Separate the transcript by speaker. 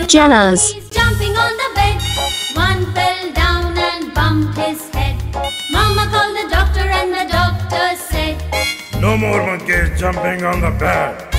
Speaker 1: Jennas.
Speaker 2: He's jumping on the bed. One fell down and bumped his head. Mama called the doctor and the doctor said,
Speaker 3: No more monkeys jumping on the bed.